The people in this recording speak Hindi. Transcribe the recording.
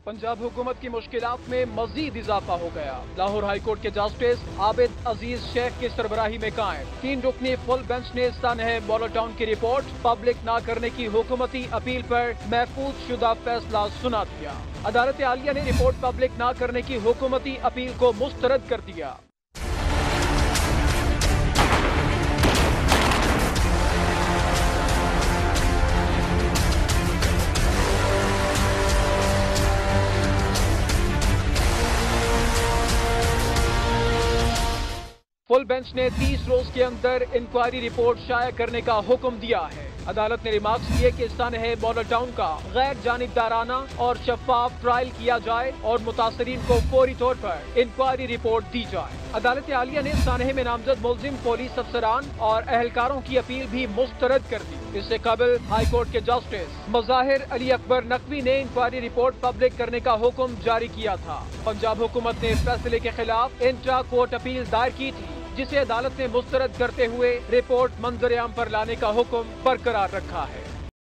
पंजाब हुकूमत की मुश्किलात में मजीद इजाफा हो गया। लाहौर हाईकोर्ट के जस्टिस आबिद अजीज शेख की सरबराही में कायम 3 रुकनी फुल बेंच ने सनह मॉडल टाउन की रिपोर्ट पब्लिक न करने की हुकूमती अपील पर महफूज शुदा फैसला सुना दिया। अदालत आलिया ने रिपोर्ट पब्लिक न करने की हुकूमती अपील को मुस्तरद कर दिया। फुल बेंच ने 30 रोज के अंदर इंक्वायरी रिपोर्ट शाया करने का हुक्म दिया है। अदालत ने रिमार्क्स किए कि सनह मॉडल टाउन का गैर जानिबदाराना और शफाफ ट्रायल किया जाए और मुतासरीन को फौरी तौर पर इंक्वायरी रिपोर्ट दी जाए। अदालत आलिया ने सनह में नामजद मुल्जिम पुलिस अफसरान और अहलकारों की अपील भी मुस्तरद कर दी। इससे कबल हाईकोर्ट के जस्टिस मज़ाहिर अली अकबर नकवी ने इंक्वायरी रिपोर्ट पब्लिक करने का हुक्म जारी किया था। पंजाब हुकूमत ने फैसले के खिलाफ इंट्रा कोर्ट अपील दायर की थी, जिसे अदालत ने मुस्तरद करते हुए रिपोर्ट मंजर आम पर लाने का हुक्म बरकरार रखा है।